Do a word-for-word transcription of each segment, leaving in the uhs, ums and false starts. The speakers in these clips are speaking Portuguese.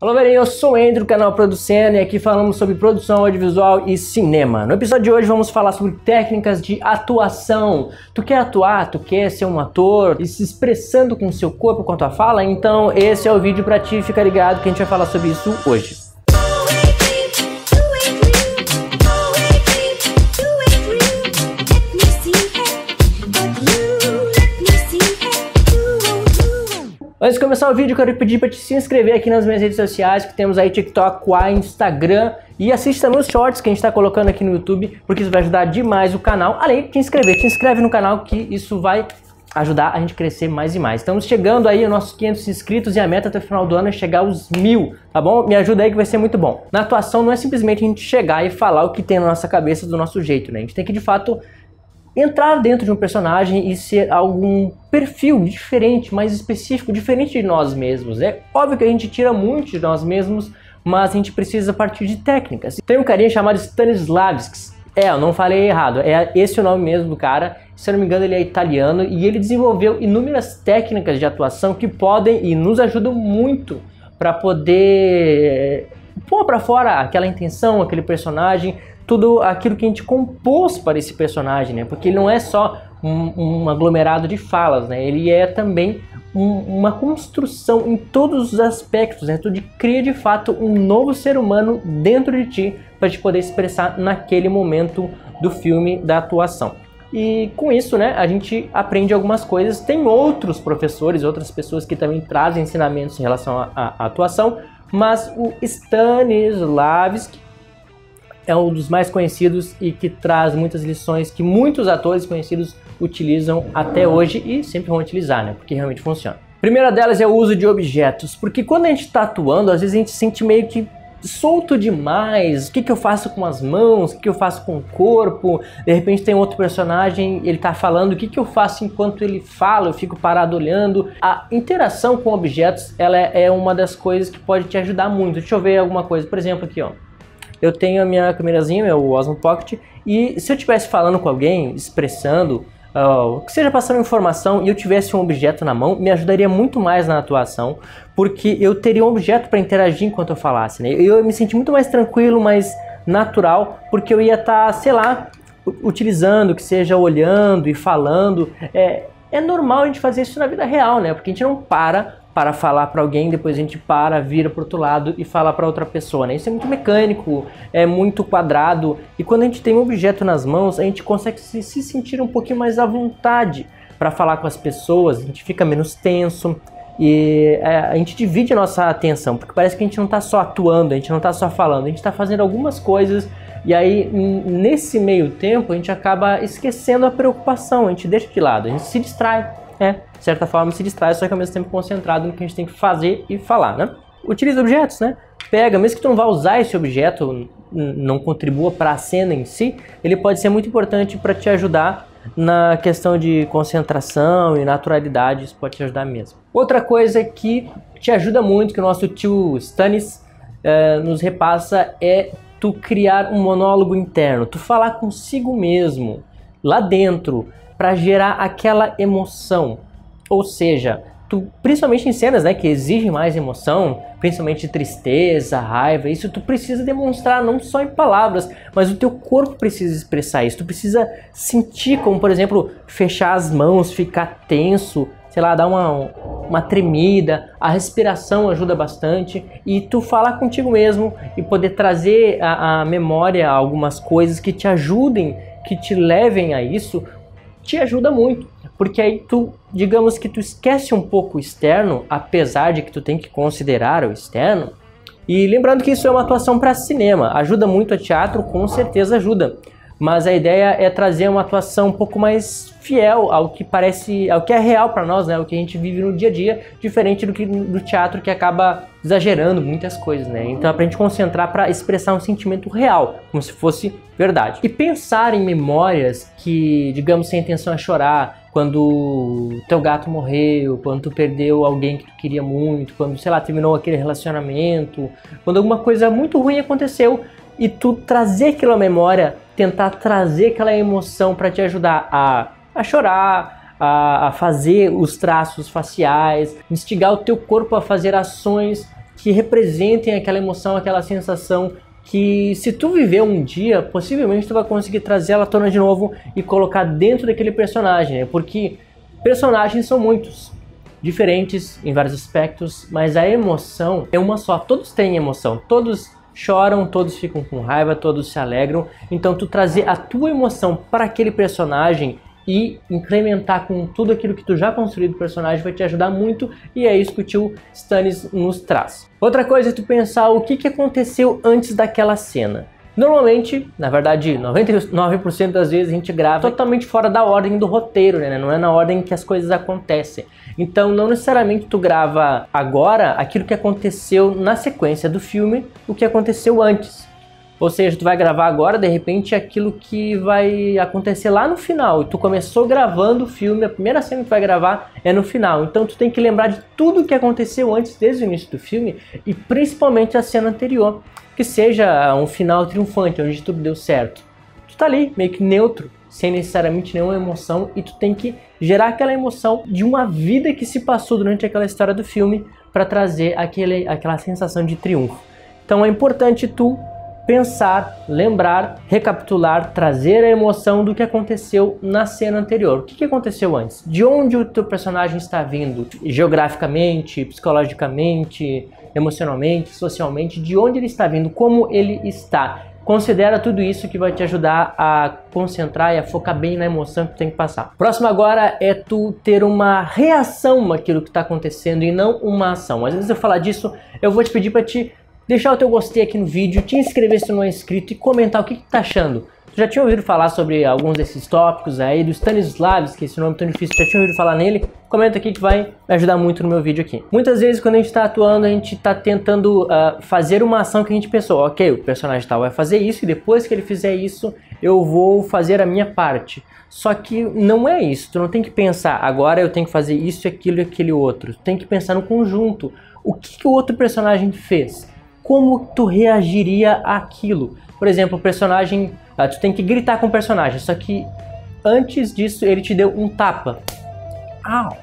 Olá, galerinha, eu sou o Andrew, do canal Producendo, e aqui falamos sobre produção audiovisual e cinema. No episódio de hoje vamos falar sobre técnicas de atuação. Tu quer atuar? Tu quer ser um ator e se expressando com o seu corpo, com a tua fala? Então esse é o vídeo pra ti, fica ligado que a gente vai falar sobre isso hoje. Antes de começar o vídeo, eu quero pedir para te se inscrever aqui nas minhas redes sociais, que temos aí TikTok, Quai, Instagram, e assiste também os shorts que a gente está colocando aqui no YouTube, porque isso vai ajudar demais o canal. Além de te inscrever, te inscreve no canal que isso vai ajudar a gente a crescer mais e mais. Estamos chegando aí aos nossos quinhentos inscritos e a meta até o final do ano é chegar aos mil, tá bom? Me ajuda aí que vai ser muito bom. Na atuação não é simplesmente a gente chegar e falar o que tem na nossa cabeça do nosso jeito, né? A gente tem que de fato entrar dentro de um personagem e ser algum perfil diferente, mais específico, diferente de nós mesmos. É óbvio que a gente tira muito de nós mesmos, mas a gente precisa partir de técnicas. Tem um carinha chamado Stanislavski. É, eu não falei errado, é esse o nome mesmo do cara. Se eu não me engano, ele é italiano e ele desenvolveu inúmeras técnicas de atuação que podem e nos ajudam muito para poder pôr para fora aquela intenção, aquele personagem, tudo aquilo que a gente compôs para esse personagem, né? Porque ele não é só um, um aglomerado de falas, né? Ele é também um, uma construção em todos os aspectos, né? Tu cria de fato um novo ser humano dentro de ti para te poder expressar naquele momento do filme, da atuação. E com isso, né, a gente aprende algumas coisas. Tem outros professores, outras pessoas que também trazem ensinamentos em relação à atuação, mas o Stanislavski é um dos mais conhecidos e que traz muitas lições que muitos atores conhecidos utilizam até hoje e sempre vão utilizar, né? Porque realmente funciona. A primeira delas é o uso de objetos, porque quando a gente está atuando, às vezes a gente se sente meio que solto demais. O que, que eu faço com as mãos? O que, que eu faço com o corpo? De repente tem outro personagem, ele está falando, o que, que eu faço enquanto ele fala? Eu fico parado olhando. A interação com objetos, ela é uma das coisas que pode te ajudar muito. Deixa eu ver alguma coisa, por exemplo, aqui, ó. Eu tenho a minha câmerazinha, meu Osmo Pocket, e se eu estivesse falando com alguém, expressando, uh, que seja passando informação, e eu tivesse um objeto na mão, me ajudaria muito mais na atuação, porque eu teria um objeto para interagir enquanto eu falasse, né? Eu ia me sentir muito mais tranquilo, mais natural, porque eu ia estar, tá, sei lá, utilizando, que seja olhando e falando. É, é normal a gente fazer isso na vida real, né? Porque a gente não para para falar para alguém, depois a gente para, vira para outro lado e fala para outra pessoa, né? Isso é muito mecânico, é muito quadrado, e quando a gente tem um objeto nas mãos, a gente consegue se, se sentir um pouquinho mais à vontade para falar com as pessoas, a gente fica menos tenso e é, a gente divide a nossa atenção, porque parece que a gente não está só atuando, a gente não está só falando, a gente está fazendo algumas coisas, e aí nesse meio tempo a gente acaba esquecendo a preocupação, a gente deixa de lado, a gente se distrai. É, de certa forma se distrai, só que ao mesmo tempo concentrado no que a gente tem que fazer e falar, né? Utiliza objetos, né? Pega, mesmo que tu não vá usar esse objeto, não contribua para a cena em si, ele pode ser muito importante para te ajudar na questão de concentração e naturalidade, isso pode te ajudar mesmo. Outra coisa que te ajuda muito, que o nosso tio Stanis eh, nos repassa, é tu criar um monólogo interno, tu falar consigo mesmo, lá dentro, para gerar aquela emoção, ou seja, tu, principalmente em cenas, né, que exigem mais emoção, principalmente tristeza, raiva, isso tu precisa demonstrar não só em palavras, mas o teu corpo precisa expressar isso, tu precisa sentir, como por exemplo, fechar as mãos, ficar tenso, sei lá, dar uma, uma tremida, a respiração ajuda bastante, e tu falar contigo mesmo e poder trazer a, a memória algumas coisas que te ajudem, que te levem a isso, te ajuda muito, porque aí tu, digamos que tu esquece um pouco o externo, apesar de que tu tem que considerar o externo, e lembrando que isso é uma atuação para cinema, ajuda muito a teatro, com certeza ajuda, mas a ideia é trazer uma atuação um pouco mais fiel ao que parece, ao que é real para nós, né, o que a gente vive no dia a dia, diferente do que do teatro, que acaba exagerando muitas coisas, né? Então é pra gente concentrar para expressar um sentimento real, como se fosse verdade. E pensar em memórias que, digamos, sem intenção a chorar, quando teu gato morreu, quando tu perdeu alguém que tu queria muito, quando, sei lá, terminou aquele relacionamento, quando alguma coisa muito ruim aconteceu, e tu trazer aquela memória, tentar trazer aquela emoção para te ajudar a, a chorar, a, a fazer os traços faciais, instigar o teu corpo a fazer ações que representem aquela emoção, aquela sensação que se tu viver um dia, possivelmente tu vai conseguir trazer ela à tona de novo e colocar dentro daquele personagem, né? Porque personagens são muitos, diferentes em vários aspectos, mas a emoção é uma só. Todos têm emoção, todos choram, todos ficam com raiva, todos se alegram. Então tu trazer a tua emoção para aquele personagem e incrementar com tudo aquilo que tu já construiu do personagem vai te ajudar muito, e é isso que o tio Stannis nos traz. Outra coisa é tu pensar o que, que aconteceu antes daquela cena. Normalmente, na verdade, noventa e nove por cento das vezes a gente grava totalmente fora da ordem do roteiro, né? Não é na ordem que as coisas acontecem. Então, não necessariamente tu grava agora aquilo que aconteceu na sequência do filme, o que aconteceu antes. Ou seja, tu vai gravar agora, de repente, aquilo que vai acontecer lá no final. E tu começou gravando o filme, a primeira cena que tu vai gravar é no final. Então tu tem que lembrar de tudo o que aconteceu antes, desde o início do filme, e principalmente a cena anterior. Que seja um final triunfante, onde tudo deu certo. Tu tá ali, meio que neutro, sem necessariamente nenhuma emoção, e tu tem que gerar aquela emoção de uma vida que se passou durante aquela história do filme para trazer aquele, aquela sensação de triunfo. Então é importante tu pensar, lembrar, recapitular, trazer a emoção do que aconteceu na cena anterior. O que, que aconteceu antes? De onde o teu personagem está vindo? Geograficamente, psicologicamente, emocionalmente, socialmente, de onde ele está vindo, como ele está. Considera tudo isso que vai te ajudar a concentrar e a focar bem na emoção que tu tem que passar. Próximo agora é tu ter uma reação àquilo que está acontecendo e não uma ação. Às vezes eu falar disso, eu vou te pedir para te deixar o teu gostei aqui no vídeo, te inscrever se tu não é inscrito e comentar o que que tu tá achando. Tu já tinha ouvido falar sobre alguns desses tópicos aí, do Stanislavski, esse nome tão difícil, já tinha ouvido falar nele? Comenta aqui que vai me ajudar muito no meu vídeo aqui. Muitas vezes quando a gente tá atuando, a gente tá tentando uh, fazer uma ação que a gente pensou, ok, o personagem tal vai fazer isso e depois que ele fizer isso, eu vou fazer a minha parte. Só que não é isso, tu não tem que pensar, agora eu tenho que fazer isso, aquilo e aquele outro. Tu tem que pensar no conjunto. O que, que o outro personagem fez? Como tu reagiria àquilo? Por exemplo, o personagem, ah, tu tem que gritar com o personagem, só que antes disso ele te deu um tapa. Au!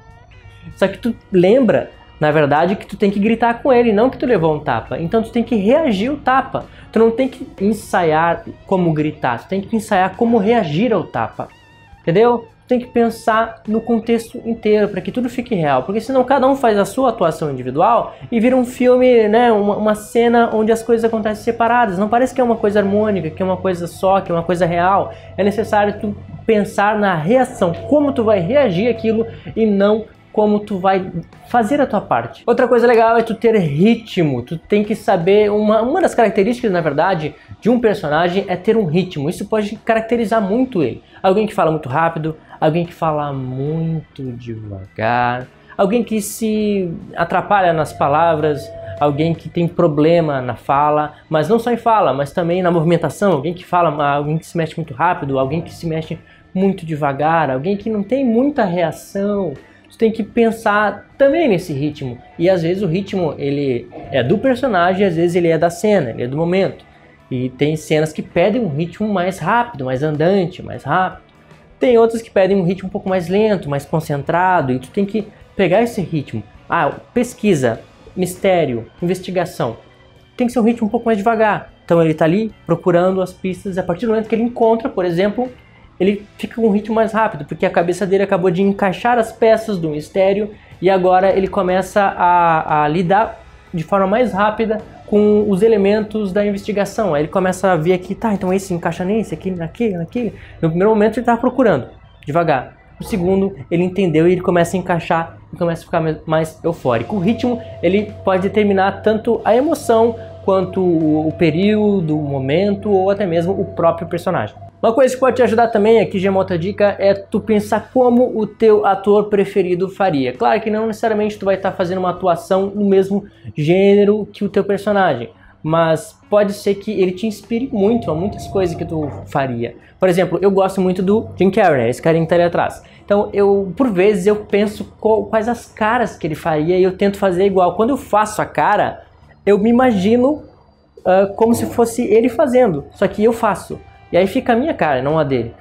Só que tu lembra, na verdade, que tu tem que gritar com ele, não que tu levou um tapa. Então tu tem que reagir ao tapa. Tu não tem que ensaiar como gritar, tu tem que ensaiar como reagir ao tapa. Entendeu? Tem que pensar no contexto inteiro para que tudo fique real, porque senão cada um faz a sua atuação individual e vira um filme, né, uma, uma cena onde as coisas acontecem separadas. Não parece que é uma coisa harmônica, que é uma coisa só, que é uma coisa real. É necessário tu pensar na reação, como tu vai reagir àquilo e não como tu vai fazer a tua parte. Outra coisa legal é tu ter ritmo. Tu tem que saber, uma, uma das características, na verdade, de um personagem é ter um ritmo. Isso pode caracterizar muito ele. Alguém que fala muito rápido, alguém que fala muito devagar, alguém que se atrapalha nas palavras, alguém que tem problema na fala, mas não só em fala, mas também na movimentação, alguém que fala, alguém que se mexe muito rápido, alguém que se mexe muito devagar, alguém que não tem muita reação. Tu tem que pensar também nesse ritmo. E às vezes o ritmo ele é do personagem, às vezes ele é da cena, ele é do momento. E tem cenas que pedem um ritmo mais rápido, mais andante, mais rápido. Tem outras que pedem um ritmo um pouco mais lento, mais concentrado. E tu tem que pegar esse ritmo. Ah, pesquisa, mistério, investigação. Tem que ser um ritmo um pouco mais devagar. Então ele está ali procurando as pistas. A partir do momento que ele encontra, por exemplo, ele fica com um ritmo mais rápido, porque a cabeça dele acabou de encaixar as peças do mistério e agora ele começa a, a lidar de forma mais rápida com os elementos da investigação. Aí ele começa a ver aqui, tá, então esse encaixa nesse, aquele, naquele, naquele. No primeiro momento ele estava procurando, devagar. No segundo ele entendeu e ele começa a encaixar e começa a ficar mais eufórico. O ritmo ele pode determinar tanto a emoção quanto o período, o momento ou até mesmo o próprio personagem. Uma coisa que pode te ajudar também, aqui já é uma outra dica, é tu pensar como o teu ator preferido faria. Claro que não necessariamente tu vai estar fazendo uma atuação no mesmo gênero que o teu personagem, mas pode ser que ele te inspire muito a muitas coisas que tu faria. Por exemplo, eu gosto muito do Jim Carrey, né? Esse carinha que tá ali atrás. Então, eu, por vezes, eu penso qual, quais as caras que ele faria e eu tento fazer igual. Quando eu faço a cara, eu me imagino uh, como se fosse ele fazendo, só que eu faço. E aí fica a minha cara, não a dele.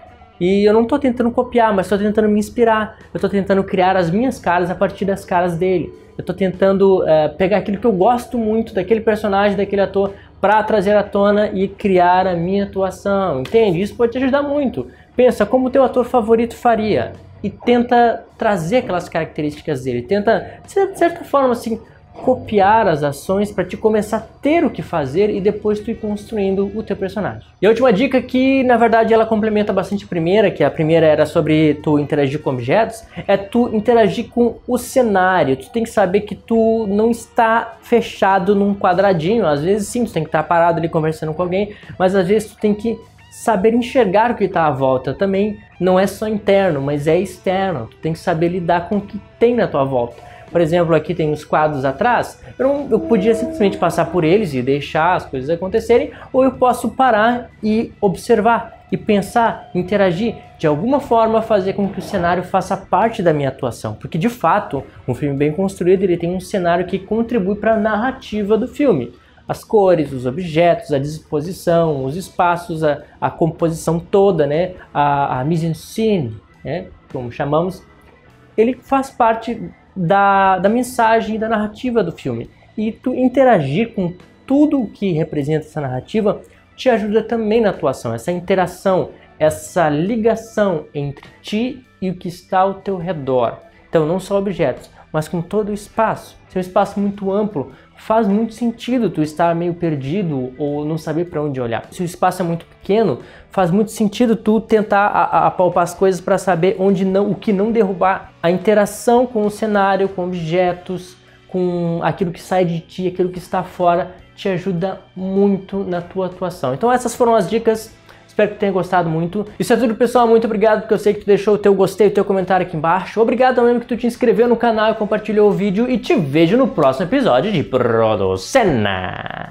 E eu não tô tentando copiar, mas tô tentando me inspirar. Eu tô tentando criar as minhas caras a partir das caras dele. Eu tô tentando é, pegar aquilo que eu gosto muito daquele personagem, daquele ator, para trazer à tona e criar a minha atuação, entende? Isso pode te ajudar muito. Pensa como o teu ator favorito faria e tenta trazer aquelas características dele. Tenta, de certa forma, assim, copiar as ações para te começar a ter o que fazer e depois tu ir construindo o teu personagem. E a última dica que, na verdade, ela complementa bastante a primeira, que a primeira era sobre tu interagir com objetos, é tu interagir com o cenário. Tu tem que saber que tu não está fechado num quadradinho. Às vezes sim, tu tem que estar parado ali conversando com alguém, mas às vezes tu tem que saber enxergar o que está à volta. Também não é só interno, mas é externo. Tu tem que saber lidar com o que tem na tua volta. Por exemplo, aqui tem os quadros atrás, eu, não, eu podia simplesmente passar por eles e deixar as coisas acontecerem, ou eu posso parar e observar, e pensar, interagir, de alguma forma fazer com que o cenário faça parte da minha atuação. Porque de fato, um filme bem construído, ele tem um cenário que contribui para a narrativa do filme. As cores, os objetos, a disposição, os espaços, a, a composição toda, né? a, a mise-en-scène, né? Como chamamos, ele faz parte Da, da mensagem e da narrativa do filme. E tu interagir com tudo o que representa essa narrativa te ajuda também na atuação. Essa interação, essa ligação entre ti e o que está ao teu redor. Então não só objetos, mas com todo o espaço. Se é um espaço muito amplo, faz muito sentido tu estar meio perdido ou não saber para onde olhar. Se o espaço é muito pequeno, faz muito sentido tu tentar apalpar as coisas para saber onde não, o que não derrubar. A interação com o cenário, com objetos, com aquilo que sai de ti, aquilo que está fora, te ajuda muito na tua atuação. Então essas foram as dicas. Espero que tenha gostado muito. Isso é tudo, pessoal. Muito obrigado, porque eu sei que tu deixou o teu gostei, o teu comentário aqui embaixo. Obrigado também que tu te inscreveu no canal e compartilhou o vídeo. E te vejo no próximo episódio de Producena.